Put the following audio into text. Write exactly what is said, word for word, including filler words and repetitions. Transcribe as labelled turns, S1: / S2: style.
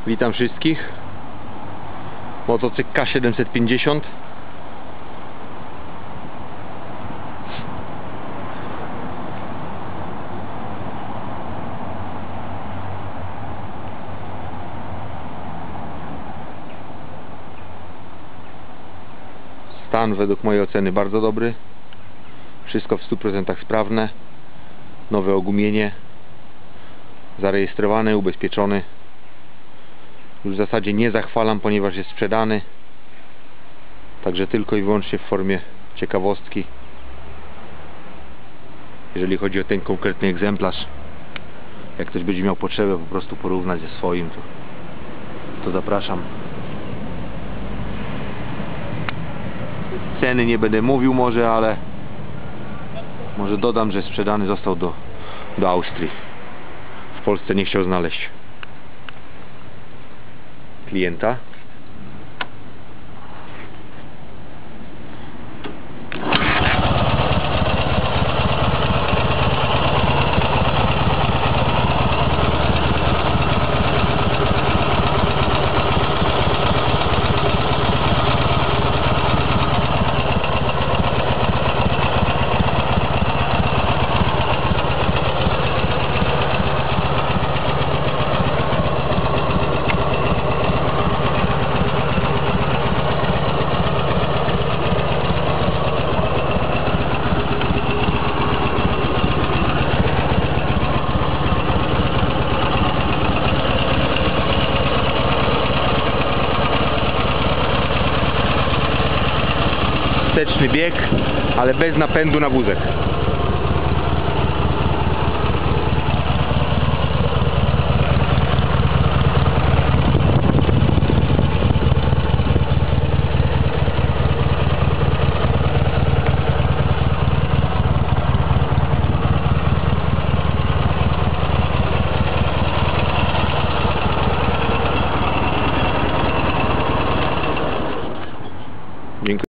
S1: Witam wszystkich. Motocykl K siedemset pięćdziesiąt. Stan według mojej oceny bardzo dobry. Wszystko w stu procentach sprawne. Nowe ogumienie. Zarejestrowany, ubezpieczony. Już w zasadzie nie zachwalam, ponieważ jest sprzedany. Także tylko i wyłącznie w formie ciekawostki. Jeżeli chodzi o ten konkretny egzemplarz, jak ktoś będzie miał potrzebę po prostu porównać ze swoim, to, to zapraszam. Ceny nie będę mówił może, ale może dodam, że sprzedany został do, do Austrii. W Polsce nie chciał znaleźć klienta. Wsteczny bieg, ale bez napędu na wózek.